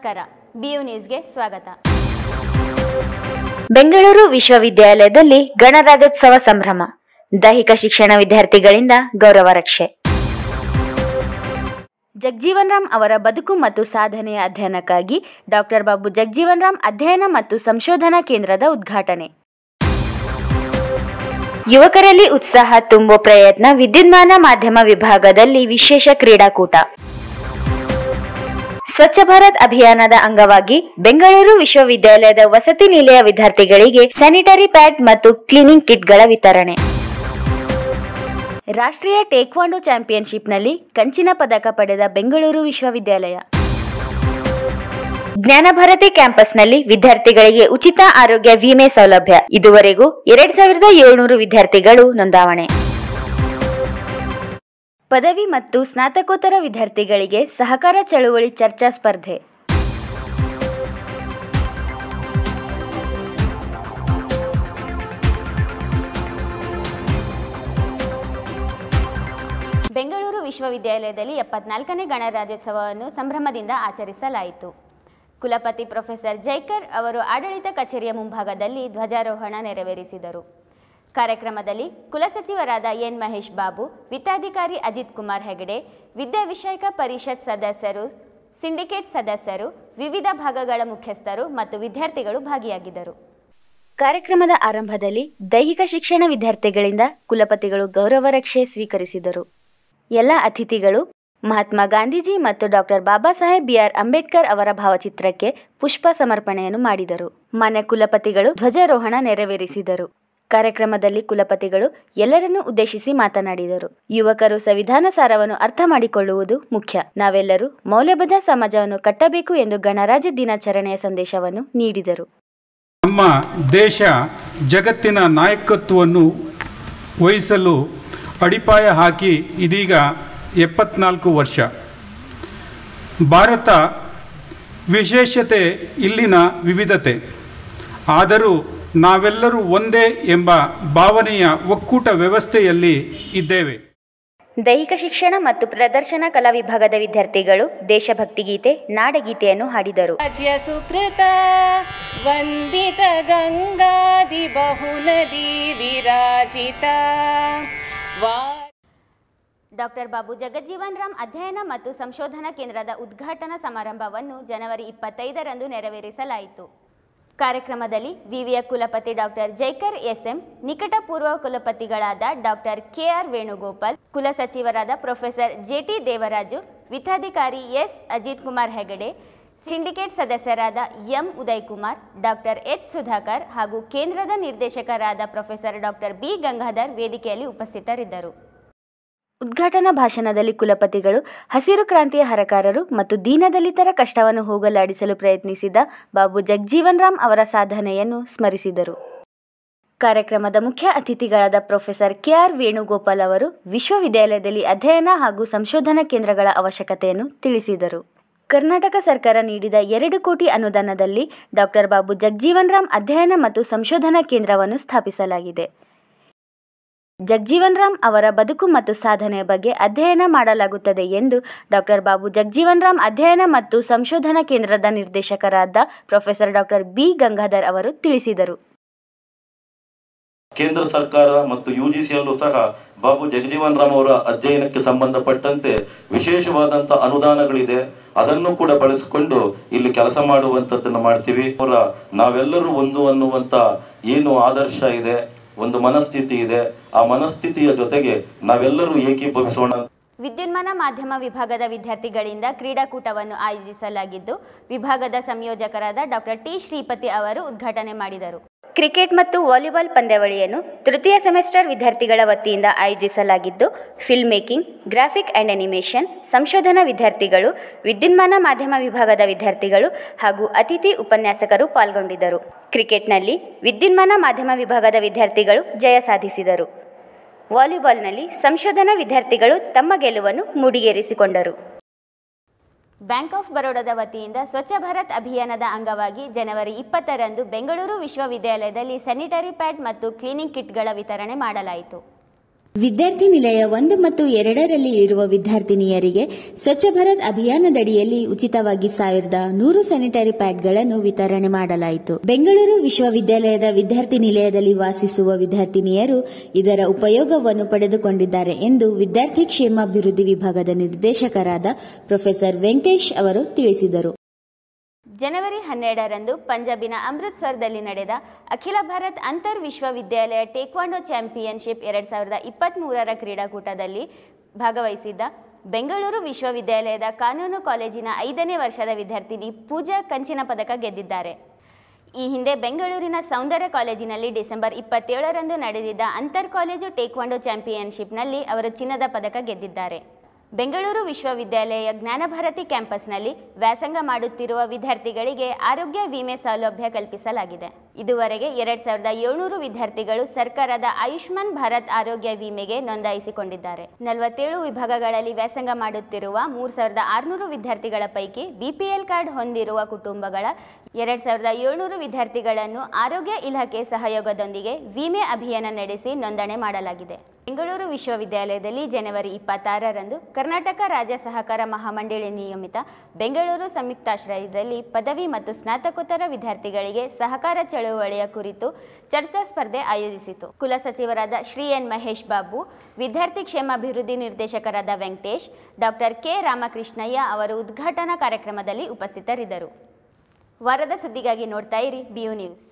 ನಮಸ್ಕಾರ, BU ನ್ಯೂಸ್ಗೆ ಸ್ವಾಗತ. ಬೆಂಗಳೂರು ವಿಶ್ವವಿದ್ಯಾಲಯದಲ್ಲಿ ಗಣರಾಜ್ಯೋತ್ಸವ ಸಂಭ್ರಮ. ದೈಹಿಕ ಶಿಕ್ಷಣ ವಿದ್ಯಾರ್ಥಿಗಳಿಂದ ಗೌರವ ರಕ್ಷೆ. ಜಗಜೀವನ್ ರಾಮ್ ಅವರ ಬದುಕು ಮತ್ತು ಸಾಧನೆಯ ಅಧ್ಯಯನಕ್ಕಾಗಿ ಡಾಕ್ಟರ್ ಬಾಬು ಜಗಜೀವನ್ ರಾಮ್ ಅಧ್ಯಯನ ಮತ್ತು ಸಂಶೋಧನಾ ಕೇಂದ್ರದ ಉದ್ಘಾಟನೆ. ಯುವಕರಲ್ಲಿ ಉತ್ಸಾಹ ತುಂಬೋ ಪ್ರಯತ್ನ. ವಿದ್ಯುನ್ಮಾನ ಮಾಧ್ಯಮ ವಿಭಾಗದಲ್ಲಿ ವಿಶೇಷ ಕ್ರೀಡಾಕೂಟ. ಸ್ವಚ್ಛ ಭಾರತ್ ಅಭಿಯಾನದ ಅಂಗವಾಗಿ ಬೆಂಗಳೂರು ವಿಶ್ವವಿದ್ಯಾಲಯದ ವಸತಿ ನಿಲಯ ವಿದ್ಯಾರ್ಥಿಗಳಿಗೆ ಸ್ಯಾನಿಟರಿ ಪ್ಯಾಡ್ ಮತ್ತು ಕ್ಲೀನಿಂಗ್ ಕಿಟ್ಗಳ ವಿತರಣೆ. ರಾಷ್ಟ್ರೀಯ ಟೇಕ್ವಾಂಡೋ ಚಾಂಪಿಯನ್ಶಿಪ್ನಲ್ಲಿ ಕಂಚಿನ ಪದಕ ಪಡೆದ ಬೆಂಗಳೂರು ವಿಶ್ವವಿದ್ಯಾಲಯ. ಜ್ಞಾನಭಾರತಿ ಕ್ಯಾಂಪಸ್ನಲ್ಲಿ ವಿದ್ಯಾರ್ಥಿಗಳಿಗೆ ಉಚಿತ ಆರೋಗ್ಯ ವಿಮೆ ಸೌಲಭ್ಯ. ಇದುವರೆಗೂ 2700 ವಿದ್ಯಾರ್ಥಿಗಳು ನೋಂದಾವಣೆ. ಪದವಿ ಮತ್ತು ಸ್ನಾತಕೋತ್ತರ ವಿದ್ಯಾರ್ಥಿಗಳಿಗೆ ಸಹಕಾರ ಚಳುವಳಿ ಚರ್ಚಾ ಸ್ಪರ್ಧೆ. ಬೆಂಗಳೂರು ವಿಶ್ವವಿದ್ಯಾಲಯದಲ್ಲಿ 74ನೇ ಗಣರಾಜ್ಯೋತ್ಸವವನ್ನು ಸಂಭ್ರಮದಿಂದ ಆಚರಿಸಲಾಯಿತು. ಕುಲಪತಿ ಪ್ರೊಫೆಸರ್ ಜೈಕರ್ ಅವರು ಆಡಳಿತ ಕಚೇರಿಯ ಮುಂಭಾಗದಲ್ಲಿ ಧ್ವಜಾರೋಹಣ ನೆರವೇರಿಸಿದರು. ಕಾರ್ಯಕ್ರಮದಲ್ಲಿ ಕುಲಸಚಿವರಾದ ಎನ್ ಮಹೇಶ್ ಬಾಬು, ವಿತ್ತಾಧಿಕಾರಿ ಅಜಿತ್ ಕುಮಾರ್ ಹೆಗಡೆ, ವಿದ್ಯಾ ವಿಷಯಕ ಪರಿಷತ್ ಸದಸ್ಯರು, ಸಿಂಡಿಕೇಟ್ ಸದಸ್ಯರು, ವಿವಿಧ ಭಾಗಗಳ ಮುಖ್ಯಸ್ಥರು ಮತ್ತು ವಿದ್ಯಾರ್ಥಿಗಳು ಭಾಗಿಯಾಗಿದ್ದರು. ಕಾರ್ಯಕ್ರಮದ ಆರಂಭದಲ್ಲಿ ದೈಹಿಕ ಶಿಕ್ಷಣ ವಿದ್ಯಾರ್ಥಿಗಳಿಂದ ಕುಲಪತಿಗಳು ಗೌರವ ರಕ್ಷೆ ಸ್ವೀಕರಿಸಿದರು. ಎಲ್ಲ ಅತಿಥಿಗಳು ಮಹಾತ್ಮ ಗಾಂಧೀಜಿ ಮತ್ತು ಡಾಕ್ಟರ್ ಬಾಬಾ ಸಾಹೇಬ್ BR ಅಂಬೇಡ್ಕರ್ ಅವರ ಭಾವಚಿತ್ರಕ್ಕೆ ಪುಷ್ಪ ಸಮರ್ಪಣೆಯನ್ನು ಮಾಡಿದರು. ಮಾನ್ಯ ಕುಲಪತಿಗಳು ಧ್ವಜಾರೋಹಣ ನೆರವೇರಿಸಿದರು. ಕಾರ್ಯಕ್ರಮದಲ್ಲಿ ಕುಲಪತಿಗಳು ಎಲ್ಲರನ್ನೂ ಉದ್ದೇಶಿಸಿ ಮಾತನಾಡಿದರು. ಯುವಕರು ಸಂವಿಧಾನ ಸಾರವನ್ನು ಅರ್ಥ ಮಾಡಿಕೊಳ್ಳುವುದು ಮುಖ್ಯ. ನಾವೆಲ್ಲರೂ ಮೌಲ್ಯಬದ್ಧ ಸಮಾಜವನ್ನು ಕಟ್ಟಬೇಕು ಎಂದು ಗಣರಾಜ್ಯ ದಿನಾಚರಣೆಯ ಸಂದೇಶವನ್ನು ನೀಡಿದರು. ನಮ್ಮ ದೇಶ ಜಗತ್ತಿನ ನಾಯಕತ್ವವನ್ನು ವಹಿಸಲು ಅಡಿಪಾಯ ಹಾಕಿ ಇದೀಗ 74 ವರ್ಷ. ಭಾರತ ವಿಶೇಷತೆ ಇಲ್ಲಿನ ವಿವಿಧತೆ. ಆದರೂ ನಾವೆಲ್ಲರೂ ಒಂದೇ ಎಂಬ ಭಾವನೆಯ ಒಕ್ಕೂಟ ವ್ಯವಸ್ಥೆಯಲ್ಲಿ ಇದ್ದೇವೆ. ದೈಹಿಕ ಶಿಕ್ಷಣ ಮತ್ತು ಪ್ರದರ್ಶನ ಕಲಾ ವಿಭಾಗದ ವಿದ್ಯಾರ್ಥಿಗಳು ದೇಶಭಕ್ತಿ ಗೀತೆ, ನಾಡಗೀತೆಯನ್ನು ಹಾಡಿದರು. ಸುಕೃತ ವಂದಿತ ಗಂಗಾದಿ ಬಹುನದಿ ವಿರಾಜಿತ. ಡಾಕ್ಟರ್ ಬಾಬು ಜಗಜೀವನ್ ರಾಮ್ ಅಧ್ಯಯನ ಮತ್ತು ಸಂಶೋಧನಾ ಕೇಂದ್ರದ ಉದ್ಘಾಟನಾ ಸಮಾರಂಭವನ್ನು ಜನವರಿ 25ರಂದು ನೆರವೇರಿಸಲಾಯಿತು. ಕಾರ್ಯಕ್ರಮದಲ್ಲಿ ವಿವಿಯ ಕುಲಪತಿ ಡಾಕ್ಟರ್ ಜೈಕರ್ SM, ನಿಕಟ ಪೂರ್ವ ಕುಲಪತಿಗಳಾದ ಡಾಕ್ಟರ್ KR ವೇಣುಗೋಪಾಲ್, ಕುಲಸಚಿವರಾದ ಪ್ರೊಫೆಸರ್ JT ದೇವರಾಜು, ವಿತ್ತಾಧಿಕಾರಿ S ಅಜಿತ್ ಕುಮಾರ್ ಹೆಗಡೆ, ಸಿಂಡಿಕೇಟ್ ಸದಸ್ಯರಾದ M Uday Kumar, doctor H Sudhakar ಹಾಗೂ ಕೇಂದ್ರದ ನಿರ್ದೇಶಕರಾದ ಪ್ರೊಫೆಸರ್ ಡಾಕ್ಟರ್ B ಗಂಗಾಧರ್ ವೇದಿಕೆಯಲ್ಲಿ ಉಪಸ್ಥಿತರಿದ್ದರು. ಉದ್ಘಾಟನಾ ಭಾಷಣದಲ್ಲಿ ಕುಲಪತಿಗಳು ಹಸಿರು ಕ್ರಾಂತಿಯ ಹರಕಾರರು ಮತ್ತು ದೀನದಲಿತರ ಕಷ್ಟವನ್ನು ಹೋಗಲಾಡಿಸಲು ಪ್ರಯತ್ನಿಸಿದ ಬಾಬು ಜಗಜೀವನ್ ರಾಮ್ ಅವರ ಸಾಧನೆಯನ್ನು ಸ್ಮರಿಸಿದರು. ಕಾರ್ಯಕ್ರಮದ ಮುಖ್ಯ ಅತಿಥಿಗಳಾದ ಪ್ರೊಫೆಸರ್ KR ವೇಣುಗೋಪಾಲ್ ಅವರು ವಿಶ್ವವಿದ್ಯಾಲಯದಲ್ಲಿ ಅಧ್ಯಯನ ಹಾಗೂ ಸಂಶೋಧನಾ ಕೇಂದ್ರಗಳ ಅವಶ್ಯಕತೆಯನ್ನು ತಿಳಿಸಿದರು. ಕರ್ನಾಟಕ ಸರ್ಕಾರ ನೀಡಿದ 2 ಕೋಟಿ ಅನುದಾನದಲ್ಲಿ ಡಾಕ್ಟರ್ ಬಾಬು ಜಗಜೀವನ್ ರಾಮ್ ಅಧ್ಯಯನ ಮತ್ತು ಸಂಶೋಧನಾ ಕೇಂದ್ರವನ್ನು ಸ್ಥಾಪಿಸಲಾಗಿದೆ. ಜಗಜೀವನ್ ರಾಮ್ ಅವರ ಬದುಕು ಮತ್ತು ಸಾಧನೆಯ ಬಗ್ಗೆ ಅಧ್ಯಯನ ಮಾಡಲಾಗುತ್ತದೆ ಎಂದು ಡಾಕ್ಟರ್ ಬಾಬು ಜಗಜೀವನ್ ರಾಮ್ ಅಧ್ಯಯನ ಮತ್ತು ಸಂಶೋಧನಾ ಕೇಂದ್ರದ ನಿರ್ದೇಶಕರಾದ ಪ್ರೊಫೆಸರ್ ಡಾಕ್ಟರ್ B ಗಂಗಾಧರ್ ಅವರು ತಿಳಿಸಿದರು. ಕೇಂದ್ರ ಸರ್ಕಾರ ಮತ್ತು UGCಯಲ್ಲೂ ಸಹ ಬಾಬು ಜಗಜೀವನ್ ರಾಮ್ ಅವರ ಅಧ್ಯಯನಕ್ಕೆ ಸಂಬಂಧಪಟ್ಟಂತೆ ವಿಶೇಷವಾದಂತಹ ಅನುದಾನಗಳಿದೆ. ಅದನ್ನು ಕೂಡ ಬಳಸಿಕೊಂಡು ಇಲ್ಲಿ ಕೆಲಸ ಮಾಡುವಂತದ್ದನ್ನು ಮಾಡ್ತೀವಿ. ನಾವೆಲ್ಲರೂ ಒಂದು ಅನ್ನುವಂತ ಏನು ಆದರ್ಶ ಇದೆ, ಒಂದು ಮನಸ್ಥಿತಿ ಇದೆ. ಆ ಮನಸ್ಥಿತಿಯ ಜೊತೆಗೆ ನಾವೆಲ್ಲರೂ ಏಕೀಭವಿಸೋಣ. ವಿದ್ಯುನ್ಮಾನ ಮಾಧ್ಯಮ ವಿಭಾಗದ ವಿದ್ಯಾರ್ಥಿಗಳಿಂದ ಕ್ರೀಡಾಕೂಟವನ್ನು ಆಯೋಜಿಸಲಾಗಿದ್ದು, ವಿಭಾಗದ ಸಂಯೋಜಕರಾದ ಡಾಕ್ಟರ್ T ಶ್ರೀಪತಿ ಅವರು ಉದ್ಘಾಟನೆ ಮಾಡಿದರು. ಕ್ರಿಕೆಟ್ ಮತ್ತು ವಾಲಿಬಾಲ್ ಪಂದ್ಯಾವಳಿಯನ್ನು ತೃತೀಯ ಸೆಮಿಸ್ಟರ್ ವಿದ್ಯಾರ್ಥಿಗಳ ವತಿಯಿಂದ ಆಯೋಜಿಸಲಾಗಿದ್ದು, film making, graphic and animation, ಸಂಶೋಧನಾ ವಿದ್ಯಾರ್ಥಿಗಳು, ವಿದ್ಯುನ್ಮಾನ ಮಾಧ್ಯಮ ವಿಭಾಗದ ವಿದ್ಯಾರ್ಥಿಗಳು ಹಾಗೂ ಅತಿಥಿ ಉಪನ್ಯಾಸಕರು ಪಾಲ್ಗೊಂಡಿದ್ದರು. ಕ್ರಿಕೆಟ್ನಲ್ಲಿ ವಿದ್ಯುನ್ಮಾನ ಮಾಧ್ಯಮ ವಿಭಾಗದ ವಿದ್ಯಾರ್ಥಿಗಳು ಜಯ ಸಾಧಿಸಿದರು. ವಾಲಿಬಾಲ್ನಲ್ಲಿ ಸಂಶೋಧನಾ ವಿದ್ಯಾರ್ಥಿಗಳು ತಮ್ಮ ಗೆಲುವನ್ನು ಮುಡಿಗೇರಿಸಿಕೊಂಡರು. ಬ್ಯಾಂಕ್ ಆಫ್ ಬರೋಡಾದ ವತಿಯಿಂದ ಸ್ವಚ್ಛ ಭಾರತ್ ಅಭಿಯಾನದ ಅಂಗವಾಗಿ ಜನವರಿ 20ರಂದು ಬೆಂಗಳೂರು ವಿಶ್ವವಿದ್ಯಾಲಯದಲ್ಲಿ ಸ್ಯಾನಿಟರಿ ಪ್ಯಾಡ್ ಮತ್ತು ಕ್ಲೀನಿಂಗ್ ಕಿಟ್ಗಳ ವಿತರಣೆ ಮಾಡಲಾಯಿತು. ವಿದ್ಯಾರ್ಥಿ ನಿಲಯ 1 ಮತ್ತು 2ರಲ್ಲಿ ಇರುವ ವಿದ್ಯಾರ್ಥಿನಿಯರಿಗೆ ಸ್ವಚ್ಛ ಭಾರತ್ ಅಭಿಯಾನದಡಿಯಲ್ಲಿ ಉಚಿತವಾಗಿ 1100 ಸ್ಯಾನಿಟರಿ ಪ್ಯಾಡ್ಗಳನ್ನು ವಿತರಣೆ ಮಾಡಲಾಯಿತು. ಬೆಂಗಳೂರು ವಿಶ್ವವಿದ್ಯಾಲಯದ ವಿದ್ಯಾರ್ಥಿ ನಿಲಯದಲ್ಲಿ ವಾಸಿಸುವ ವಿದ್ಯಾರ್ಥಿನಿಯರು ಇದರ ಉಪಯೋಗವನ್ನು ಪಡೆದುಕೊಂಡಿದ್ದಾರೆ ಎಂದು ವಿದ್ಯಾರ್ಥಿ ಕ್ಷೇಮಾಭಿವೃದ್ಧಿ ವಿಭಾಗದ ನಿರ್ದೇಶಕರಾದ ಪ್ರೊಫೆಸರ್ ವೆಂಕಟೇಶ್ ಅವರು ತಿಳಿಸಿದರು. ಜನವರಿ 12ರಂದು ಪಂಜಾಬಿನ ಅಮೃತ್ಸರದಲ್ಲಿ ನಡೆದ ಅಖಿಲ ಭಾರತ್ ಅಂತರ್ ವಿಶ್ವವಿದ್ಯಾಲಯ ಟೇಕ್ವಾಂಡೋ ಚಾಂಪಿಯನ್ಶಿಪ್ 2023ರ ಕ್ರೀಡಾಕೂಟದಲ್ಲಿ ಭಾಗವಹಿಸಿದ್ದ ಬೆಂಗಳೂರು ವಿಶ್ವವಿದ್ಯಾಲಯದ ಕಾನೂನು ಕಾಲೇಜಿನ 5ನೇ ವರ್ಷದ ವಿದ್ಯಾರ್ಥಿನಿ ಪೂಜಾ ಕಂಚಿನ ಪದಕ ಗೆದ್ದಿದ್ದಾರೆ. ಈ ಹಿಂದೆ ಬೆಂಗಳೂರಿನ ಸೌಂದರ್ಯ ಕಾಲೇಜಿನಲ್ಲಿ ಡಿಸೆಂಬರ್ 27ರಂದು ನಡೆದಿದ್ದ ಅಂತರ್ ಕಾಲೇಜು ಟೇಕ್ವಾಂಡೋ ಚಾಂಪಿಯನ್ಶಿಪ್ನಲ್ಲಿ ಅವರು ಚಿನ್ನದ ಪದಕ ಗೆದ್ದಿದ್ದಾರೆ. ಬೆಂಗಳೂರು ವಿಶ್ವವಿದ್ಯಾಲಯ ಜ್ಞಾನಭಾರತಿ ಕ್ಯಾಂಪಸ್ನಲ್ಲಿ ವ್ಯಾಸಂಗ ಮಾಡುತ್ತಿರುವ ವಿದ್ಯಾರ್ಥಿಗಳಿಗೆ ಆರೋಗ್ಯ ವಿಮೆ ಸೌಲಭ್ಯ ಕಲ್ಪಿಸಲಾಗಿದೆ. ಇದುವರೆಗೆ 2700 ವಿದ್ಯಾರ್ಥಿಗಳು ಸರ್ಕಾರದ ಆಯುಷ್ಮಾನ್ ಭಾರತ್ ಆರೋಗ್ಯ ವಿಮೆಗೆ ನೋಂದಾಯಿಸಿಕೊಂಡಿದ್ದಾರೆ. 47 ವಿಭಾಗಗಳಲ್ಲಿ ವ್ಯಾಸಂಗ ಮಾಡುತ್ತಿರುವ 3600 ವಿದ್ಯಾರ್ಥಿಗಳ ಪೈಕಿ ಬಿಪಿಎಲ್ ಕಾರ್ಡ್ ಹೊಂದಿರುವ ಕುಟುಂಬಗಳ 2700 ವಿದ್ಯಾರ್ಥಿಗಳನ್ನು ಆರೋಗ್ಯ ಇಲಾಖೆ ಸಹಯೋಗದೊಂದಿಗೆ ವಿಮೆ ಅಭಿಯಾನ ನಡೆಸಿ ನೋಂದಣಿ ಮಾಡಲಾಗಿದೆ. ಬೆಂಗಳೂರು ವಿಶ್ವವಿದ್ಯಾಲಯದಲ್ಲಿ ಜನವರಿ 26ರಂದು ಕರ್ನಾಟಕ ರಾಜ್ಯ ಸಹಕಾರ ಮಹಾಮಂಡಳಿ ನಿಯಮಿತ ಬೆಂಗಳೂರು ಸಂಯುಕ್ತಾಶ್ರಯದಲ್ಲಿ ಪದವಿ ಮತ್ತು ಸ್ನಾತಕೋತ್ತರ ವಿದ್ಯಾರ್ಥಿಗಳಿಗೆ ಸಹಕಾರ ಚಳುವಳಿಯ ಕುರಿತು ಚರ್ಚಾ ಸ್ಪರ್ಧೆ ಆಯೋಜಿಸಿತು. ಕುಲಸಚಿವರಾದ ಶ್ರೀ ಎನ್ ಮಹೇಶ್ ಬಾಬು, ವಿದ್ಯಾರ್ಥಿ ಕ್ಷೇಮಾಭಿವೃದ್ಧಿ ನಿರ್ದೇಶಕರಾದ ವೆಂಕಟೇಶ್, ಡಾಕ್ಟರ್ ಕೆ ರಾಮಕೃಷ್ಣಯ್ಯ ಅವರು ಉದ್ಘಾಟನಾ ಕಾರ್ಯಕ್ರಮದಲ್ಲಿ ಉಪಸ್ಥಿತರಿದ್ದರು. ವಾರದ ಸುದ್ದಿಗಾಗಿ ನೋಡ್ತಾ ಇರಿ BU ನ್ಯೂಸ್.